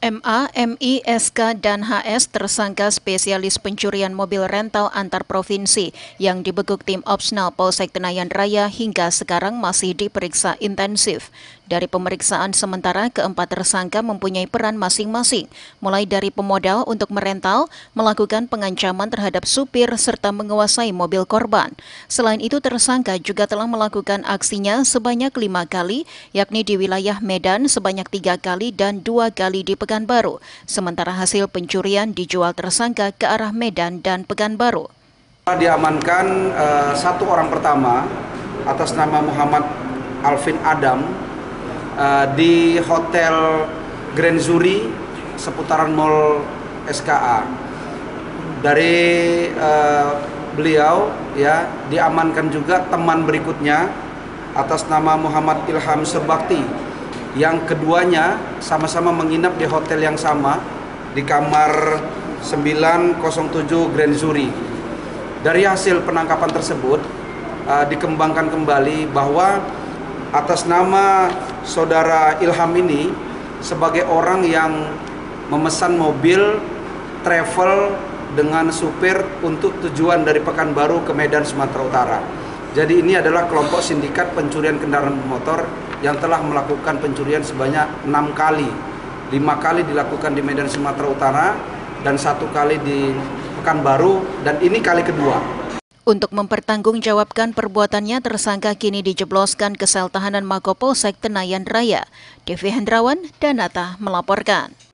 MA, MI, SK, dan HS tersangka spesialis pencurian mobil rental antar provinsi yang dibekuk tim Opsnal Polsek Tenayan Raya hingga sekarang masih diperiksa intensif. Dari pemeriksaan sementara, keempat tersangka mempunyai peran masing-masing, mulai dari pemodal untuk merental, melakukan pengancaman terhadap supir, serta menguasai mobil korban. Selain itu, tersangka juga telah melakukan aksinya sebanyak 5 kali, yakni di wilayah Medan sebanyak 3 kali dan 2 kali di Pekanbaru, sementara hasil pencurian dijual tersangka ke arah Medan dan Pekanbaru. Diamankan satu orang pertama atas nama Muhammad Alvin Adam di Hotel Grand Zuri seputaran Mall SKA. Dari beliau ya diamankan juga teman berikutnya atas nama Muhammad Ilham Sebakti, yang keduanya sama-sama menginap di hotel yang sama di kamar 907 Grand Zuri. Dari hasil penangkapan tersebut dikembangkan kembali bahwa atas nama saudara Ilham ini sebagai orang yang memesan mobil travel dengan supir untuk tujuan dari Pekanbaru ke Medan, Sumatera Utara. Jadi ini adalah kelompok sindikat pencurian kendaraan motor yang telah melakukan pencurian sebanyak 6 kali. 5 kali dilakukan di Medan, Sumatera Utara, dan 1 kali di Pekanbaru, dan ini kali kedua. Untuk mempertanggungjawabkan perbuatannya, tersangka kini dijebloskan ke sel tahanan Mako Polsek Tenayan Raya. Devi Hendrawan, Danata melaporkan.